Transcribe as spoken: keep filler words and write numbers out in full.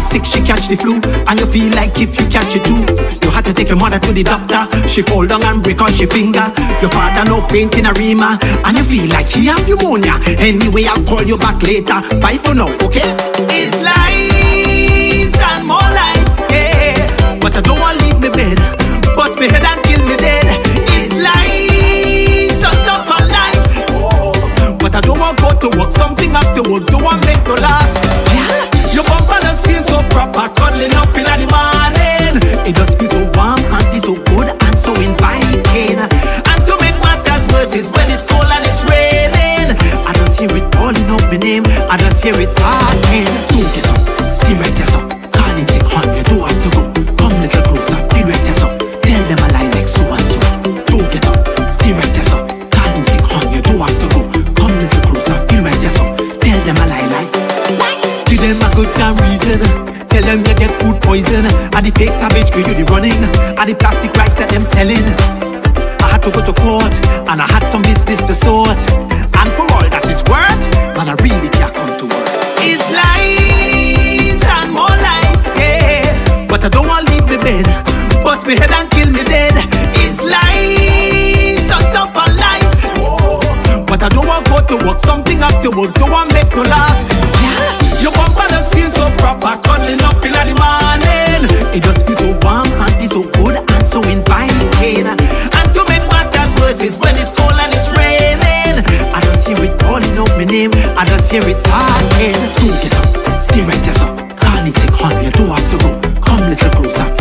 sick, she catch the flu, and you feel like if you catch it too, you had to take your mother to the doctor. She fall down and break out she finger. Your father no paint in a rima, and you feel like he have pneumonia. Anyway, I'll call you back later. Bye for now, okay? It's lies and more lies, yeah. But I don't want to leave me bed, bust me head and kill me dead. It's lies on top of lies, oh. But I don't want to go to work, something have to work, don't want make no last. Yeah. Your bumper does feel so proper, cuddling up in the morning. It does feel so warm and it's so good and so inviting. And to make matters worse is when it's cold and it's raining. I just hear it calling out my name, I just hear it talking. Don't get up, stay right there, so calling sick on you, don't have to go. Come little closer, be right there, so tell them a lie like so and so. Don't get up, stay right there, so calling sick on you, don't have to go. Come little closer, be right there, so tell them a lie like what? Give them a good damn reason. Tell them you get food poison. And the fake cabbage give you the running, and the plastic rice that them selling. I had to go to court, and I had some business to sort. And for all that is worth, man, I really can't come to work. It's lies and more lies, yeah. But I don't want to leave me bed, bust me head and kill me dead. It's lies on top of lies, oh. But I don't want to go to work, something have to work, don't want to make no last. Yeah. Your bumper does feel so proper, cuddling up in the morning. It does feel so warm and it's so good and so inviting. And to make matters worse is when it's cold and it's raining. I just hear it calling out my name, I just hear it talking. Don't get up, stay right there, so calling sick on you, don't have to go. Come little closer.